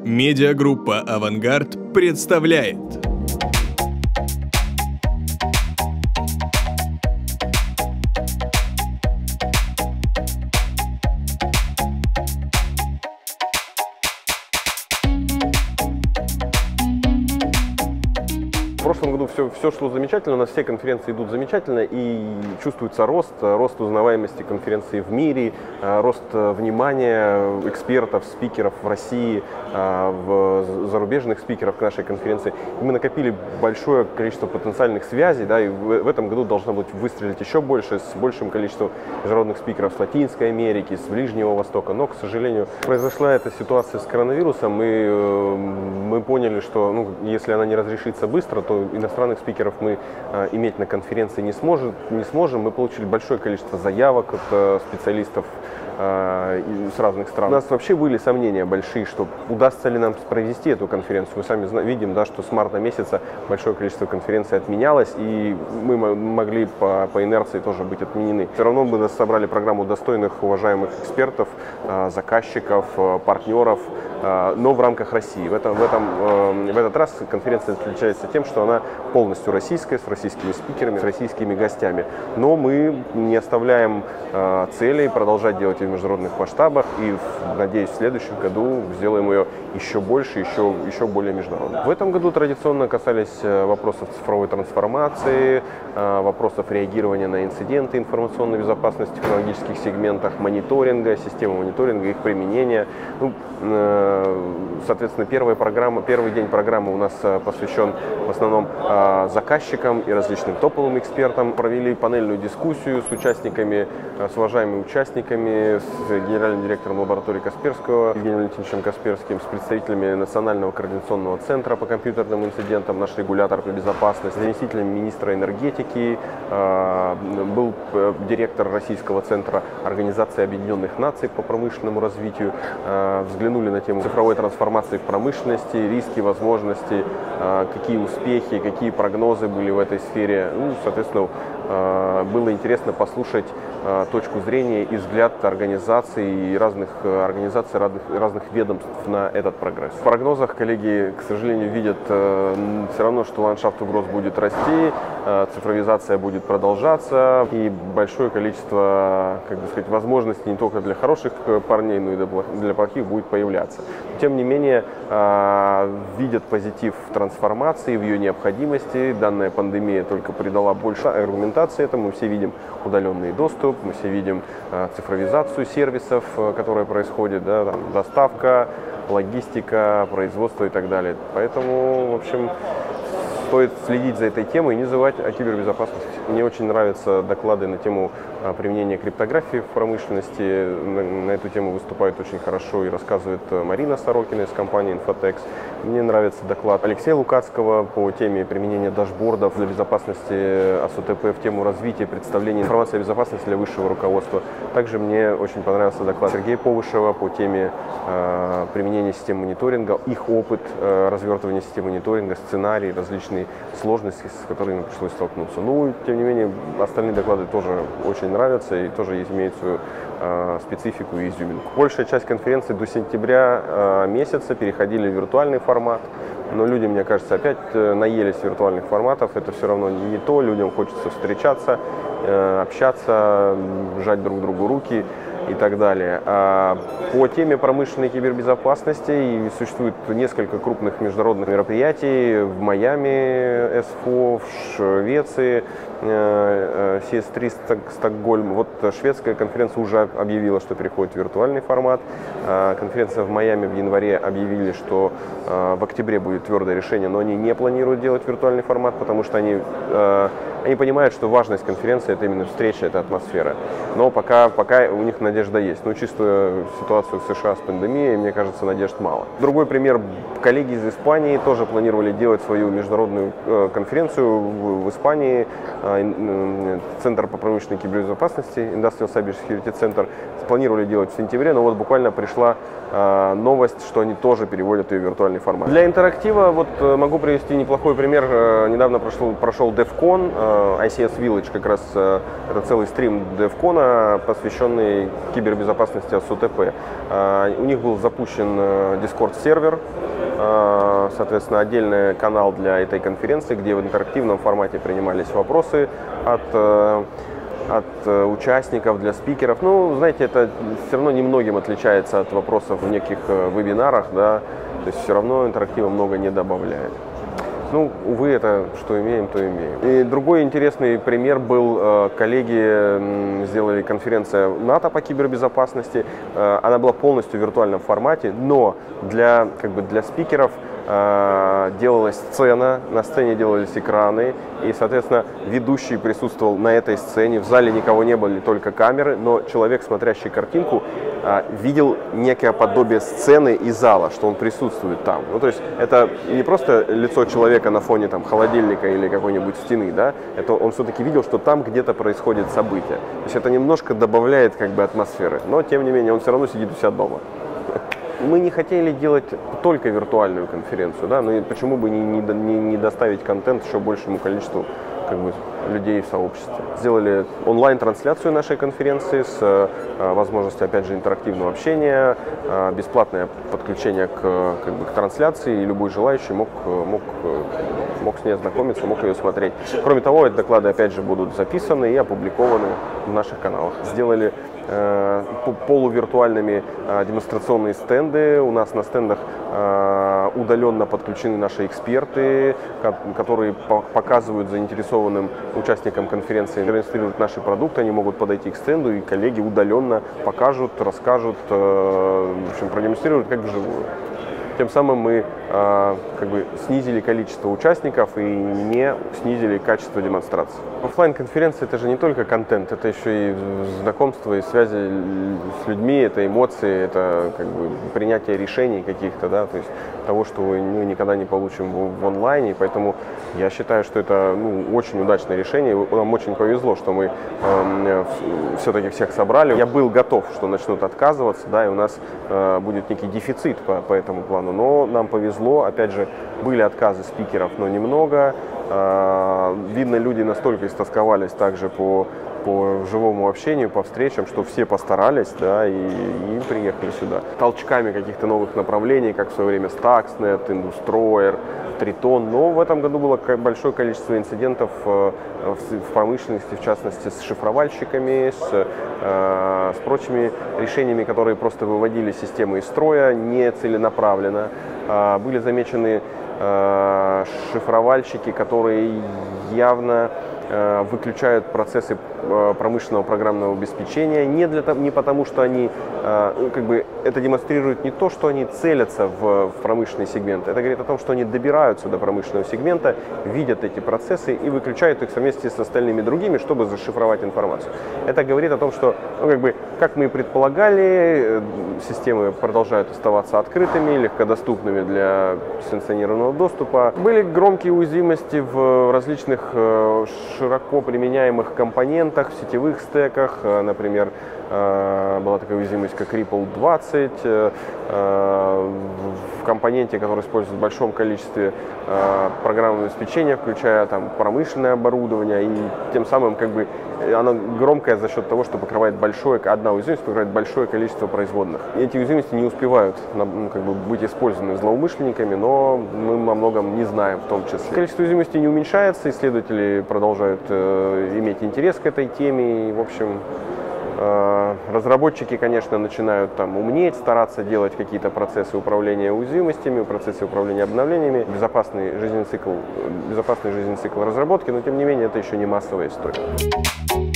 Медиагруппа «Авангард» представляет. В прошлом году все шло замечательно, у нас все конференции идут замечательно, и чувствуется рост узнаваемости конференции в мире, рост внимания экспертов, спикеров в России, зарубежных спикеров к нашей конференции. И мы накопили большое количество потенциальных связей, да, и в этом году должно быть выстрелить еще больше, с большим количеством международных спикеров с Латинской Америки, с Ближнего Востока. Но, к сожалению, произошла эта ситуация с коронавирусом, и мы поняли, что если она не разрешится быстро, то иностранных спикеров мы иметь на конференции не сможем. Мы получили большое количество заявок от специалистов с разных стран. У нас вообще были сомнения большие, что удастся ли нам провести эту конференцию. Мы сами видим, да, что с марта месяца большое количество конференций отменялось, и мы могли по инерции тоже быть отменены. Все равно мы собрали программу достойных, уважаемых экспертов, заказчиков, партнеров, но в рамках России. В этот раз конференция отличается тем, что она полностью российская, с российскими спикерами, с российскими гостями. Но мы не оставляем целей продолжать делать в международных масштабах, и, надеюсь, в следующем году сделаем ее еще больше, еще более международной. В этом году традиционно касались вопросов цифровой трансформации, вопросов реагирования на инциденты информационной безопасности в технологических сегментах, мониторинга, системы мониторинга, их применения. Соответственно, первый день программы у нас посвящен в основном заказчикам и различным топовым экспертам. Провели панельную дискуссию с участниками, с уважаемыми участниками, с генеральным директором лаборатории Касперского, Евгением Валентиновичем Касперским, с представителями Национального координационного центра по компьютерным инцидентам, наш регулятор по безопасности, заместителем министра энергетики, был директор Российского центра Организации Объединенных Наций по промышленному развитию. Взглянули на тему цифровой трансформации в промышленности, риски, возможности, какие успехи, какие прогнозы были в этой сфере. Соответственно, было интересно послушать точку зрения и взгляд организаций и разных ведомств на этот прогресс. В прогнозах коллеги, к сожалению, видят все равно, что ландшафт угроз будет расти, цифровизация будет продолжаться, и большое количество, возможностей не только для хороших парней, но и для плохих будет появляться. Тем не менее, видят позитив в трансформации, в ее необходимости. Данная пандемия только придала больше аргументации этому. Мы все видим удаленный доступ, мы все видим цифровизацию сервисов, которая происходит, да, доставка, логистика, производство и так далее. Поэтому, в общем, стоит следить за этой темой и не забывать о кибербезопасности. Мне очень нравятся доклады на тему применения криптографии в промышленности. На эту тему выступает очень хорошо и рассказывает Марина Сорокина из компании Infotex. Мне нравится доклад Алексея Лукацкого по теме применения дашбордов для безопасности АСУТП в тему развития представления информации о безопасности для высшего руководства. Также мне очень понравился доклад Сергея Повышева по теме применения систем мониторинга, их опыт развертывания систем мониторинга, сценарии, различные сложности, с которыми пришлось столкнуться. Тем не менее, остальные доклады тоже очень нравятся и тоже имеют свою специфику и изюминку. Большая часть конференции до сентября месяца переходили в виртуальный формат, но люди, мне кажется, опять наелись виртуальных форматов. Это все равно не то, людям хочется встречаться, общаться, жать друг другу руки и так далее. По теме промышленной кибербезопасности существует несколько крупных международных мероприятий в Майами, СФО, в Швеции, CS3 Стокгольм. Вот шведская конференция уже объявила, что переходит в виртуальный формат. Конференция в Майами в январе объявили, что в октябре будет твердое решение, но они не планируют делать виртуальный формат, потому что они понимают, что важность конференции — это именно встреча, это атмосфера. Но пока у них надежда есть. Но чувствуя ситуацию в США с пандемией, мне кажется, надежд мало. Другой пример. Коллеги из Испании тоже планировали делать свою международную конференцию в Испании. Центр по промышленной кибербезопасности, Industrial Cyber Security Center, планировали делать в сентябре, но вот буквально пришла новость, что они тоже переводят ее в виртуальный формат. Для интерактива вот могу привести неплохой пример. Недавно прошел DevCon, ICS Village, как раз это целый стрим DevCon, посвященный кибербезопасности от СУТП. У них был запущен Discord-сервер, соответственно, отдельный канал для этой конференции, где в интерактивном формате принимались вопросы от участников, для спикеров. Ну, знаете, это все равно немногим отличается от вопросов в неких вебинарах, да, то есть все равно интерактива много не добавляет. Ну, увы, это что имеем, то имеем. И другой интересный пример был, коллеги сделали конференцию НАТО по кибербезопасности. Она была полностью в виртуальном формате, но для спикеров делалась сцена, на сцене делались экраны, и, соответственно, ведущий присутствовал на этой сцене. В зале никого не было, только камеры, но человек, смотрящий картинку, видел некое подобие сцены и зала, что он присутствует там. Ну, то есть это не просто лицо человека на фоне там холодильника или какой-нибудь стены, да, это он все-таки видел, что там где-то происходит событие. То есть это немножко добавляет как бы атмосферы, но тем не менее он все равно сидит у себя дома. Мы не хотели делать только виртуальную конференцию, да, но почему бы не доставить контент еще большему количеству как бы людей в сообществе. Сделали онлайн-трансляцию нашей конференции с возможностью, опять же, интерактивного общения, бесплатное подключение к трансляции, и любой желающий мог с ней ознакомиться, мог ее смотреть. Кроме того, эти доклады, опять же, будут записаны и опубликованы в наших каналах. Сделали полувиртуальными демонстрационные стенды. У нас на стендах удаленно подключены наши эксперты, которые показывают заинтересованным участникам конференции, демонстрируют наши продукты, они могут подойти к стенду, и коллеги удаленно покажут, расскажут, в общем, продемонстрируют как вживую. Тем самым мы как бы снизили количество участников и не снизили качество демонстрации. Оффлайн-конференция — это же не только контент, это еще и знакомство, и связи с людьми, это эмоции, это как бы принятие решений каких-то, да, то есть того, что мы никогда не получим в онлайне. Поэтому я считаю, что это очень удачное решение. Нам очень повезло, что мы все-таки всех собрали. Я был готов, что начнут отказываться, да, и у нас будет некий дефицит по этому плану. Но нам повезло, опять же, были отказы спикеров, но немного. Видно, люди настолько истосковались также по живому общению, по встречам, что все постарались, да, и приехали сюда. Толчками каких-то новых направлений, как в свое время Stuxnet, Industroyer, Triton. Но в этом году было большое количество инцидентов в промышленности, в частности, с шифровальщиками, с прочими решениями, которые просто выводили системы из строя нецеленаправленно. Были замечены шифровальщики, которые явно выключают процессы промышленного программного обеспечения не потому, что они как бы это демонстрирует не то, что они целятся в промышленный сегмент, это говорит о том, что они добираются до промышленного сегмента, видят эти процессы и выключают их вместе с остальными другими, чтобы зашифровать информацию. Это говорит о том, что, как мы и предполагали, системы продолжают оставаться открытыми, легкодоступными для санкционированного доступа. Были громкие уязвимости в различных широко применяемых компонентах, в сетевых стеках. Например, была такая уязвимость, как Ripple 20, в компоненте, который использует в большом количестве программного обеспечения, включая там промышленное оборудование, и тем самым как бы она громкая за счет того, что покрывает одна уязвимость покрывает большое количество производных. Эти уязвимости не успевают как бы быть использованы злоумышленниками, но мы о многом не знаем в том числе. Количество уязвимостей не уменьшается, исследователи продолжают иметь интерес к этой теме, и, в общем, разработчики, конечно, начинают умнеть, стараться делать какие-то процессы управления уязвимостями, процессы управления обновлениями, безопасный жизненный цикл разработки, но тем не менее это еще не массовая история.